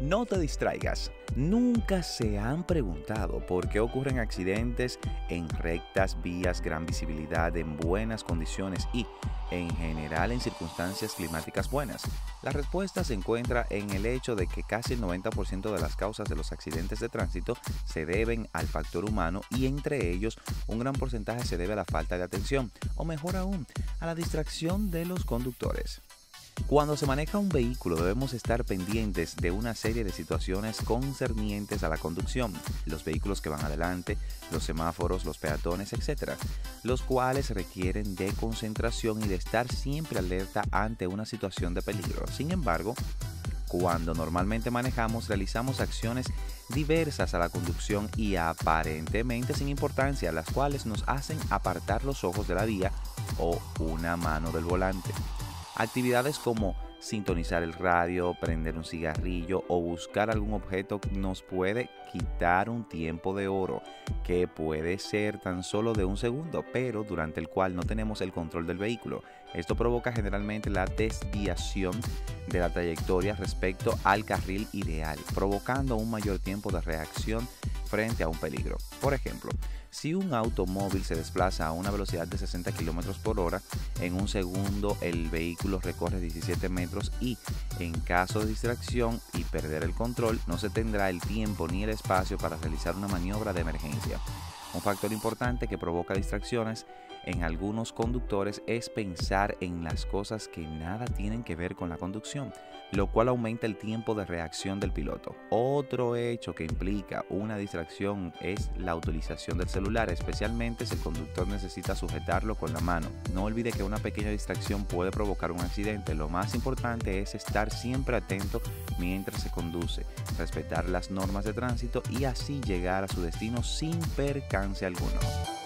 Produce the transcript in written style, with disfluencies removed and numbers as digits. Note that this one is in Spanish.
No te distraigas. ¿Nunca se han preguntado por qué ocurren accidentes en rectas vías, gran visibilidad, en buenas condiciones y, en general, en circunstancias climáticas buenas? La respuesta se encuentra en el hecho de que casi el 90% de las causas de los accidentes de tránsito se deben al factor humano y entre ellos un gran porcentaje se debe a la falta de atención, o mejor aún, a la distracción de los conductores. Cuando se maneja un vehículo debemos estar pendientes de una serie de situaciones concernientes a la conducción, los vehículos que van adelante, los semáforos, los peatones, etc., los cuales requieren de concentración y de estar siempre alerta ante una situación de peligro. Sin embargo, cuando normalmente manejamos, realizamos acciones diversas a la conducción y aparentemente sin importancia, las cuales nos hacen apartar los ojos de la vía o una mano del volante. Actividades como sintonizar el radio, prender un cigarrillo o buscar algún objeto nos puede quitar un tiempo de oro que puede ser tan solo de un segundo, pero durante el cual no tenemos el control del vehículo. Esto provoca generalmente la desviación de la trayectoria respecto al carril ideal, provocando un mayor tiempo de reacción frente a un peligro. Por ejemplo, si un automóvil se desplaza a una velocidad de 60 km por hora, en un segundo el vehículo recorre 17 metros y, en caso de distracción y perder el control, no se tendrá el tiempo ni el espacio para realizar una maniobra de emergencia. Un factor importante que provoca distracciones en algunos conductores es pensar en las cosas que nada tienen que ver con la conducción, lo cual aumenta el tiempo de reacción del piloto. Otro hecho que implica una distracción es la utilización del celular, especialmente si el conductor necesita sujetarlo con la mano. No olvide que una pequeña distracción puede provocar un accidente. Lo más importante es estar siempre atento mientras se conduce, respetar las normas de tránsito y así llegar a su destino sin percance alguno.